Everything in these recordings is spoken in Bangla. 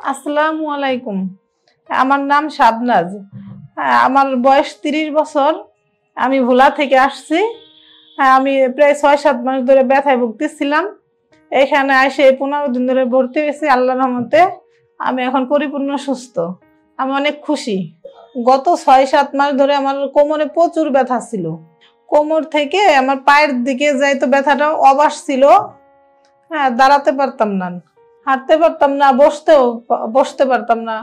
আসসালামু আলাইকুম। আমার নাম শাবনাজ। আমার বয়স 30 বছর। আমি ভোলা থেকে আসছি। আমি প্রায় 6-7 মাস ধরে ব্যথায় ভুগতেছিলাম। এখানে এসে 15 দিন ধরে ভর্তি হয়েছি। আল্লাহর রহমতে আমি এখন পরিপূর্ণ সুস্থ। আমি অনেক খুশি। গত 6-7 মাস ধরে আমার কোমরে প্রচুর ব্যথা ছিল। কোমর থেকে আমার পায়ের দিকে যাইতো ব্যথাটা অবাস ছিল। দাঁড়াতে পারতাম না, হাঁটতে পারতাম না, বসতে পারতাম না।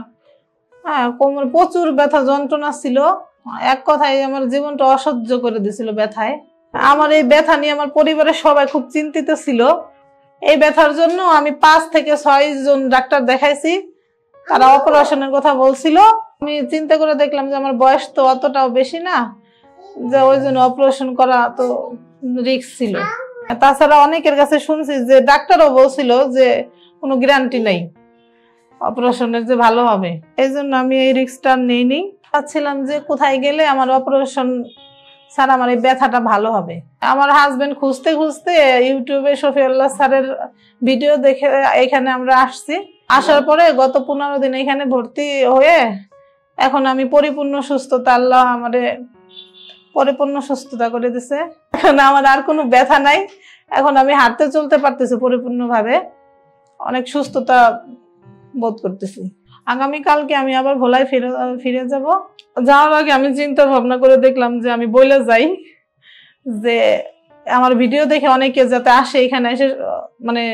কোমরে প্রচুর ব্যথা যন্ত্রণা ছিল। এক কথায় আমার জীবনটা অসহ্য করে দিছিল ব্যথায়। আমার এই ব্যথা নিয়ে আমার পরিবারের সবাই খুব চিন্তিত ছিল। এই ব্যথার জন্য আমি 5 থেকে 6 জন ডাক্তার দেখাইছি। তারা অপারেশনের কথা বলছিল। আমি চিন্তা করে দেখলাম যে আমার বয়স তো অতটাও বেশি না, যে ওই জন্য অপারেশন করা তো রিস্ক ছিল। তাছাড়া অনেকের কাছে শুনছি যে ডাক্তারও বলছিল যে কোনো গ্যারান্টি নেই অপারেশনের যে ভালো হবে। এই জন্য আমি এই রিস্কটা নিইনি। ভাবছিলাম যে কোথায় গেলে আমার অপারেশন ছাড়া আমার এই ব্যথাটা ভালো হবে। আমার হাজবেন্ড খুঁজতে খুঁজতে ইউটিউবে শফিউল্লাহ স্যারের ভিডিও দেখে এখানে আমরা আসছি। আসার পরে গত 15 দিন এখানে ভর্তি হয়ে এখন আমি পরিপূর্ণ সুস্থতা, আল্লাহ আমারে পরিপূর্ণ সুস্থতা করে দিছে। এখন আমার আর কোনো ব্যথা নাই। এখন আমি হাঁটতে চলতে পারতেছি পরিপূর্ণভাবে। অনেক সুস্থতা বোধ করতেছি। আগামীকালকে আমি আবার ভোলায় ফিরে যাব। যাওয়ার আগে আমি চিন্তা ভাবনা করে দেখলাম যে আমি বলে যাই যে আমার ভিডিও দেখে অনেকে যাতে আসে, এখানে এসে মানে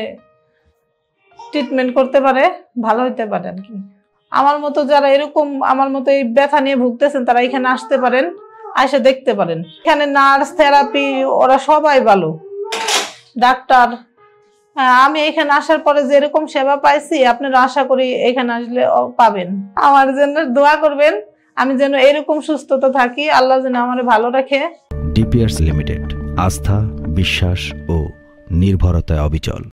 ট্রিটমেন্ট করতে পারে, ভালো হইতে পারে আর কি। আমার মতো যারা এরকম আমার মতো এই ব্যথা নিয়ে ভুগতেছেন তারা এখানে আসতে পারেন, এসে দেখতে পারেন। এখানে নার্স, থেরাপি ওরা সবাই ভালো, ডাক্তার। আমি এখানে আসার পরে যেরকম সেবা পাইছি আপনারা আশা করি এখানে আসলে পাবেন। আমার জন্য দোয়া করবেন, আমি যেন এরকম সুস্থতা থাকি, আল্লাহ যেন আমার ভালো রাখে। ডিপিআরস লিমিটেড, আস্থা, বিশ্বাস ও নির্ভরতায় অবিচল।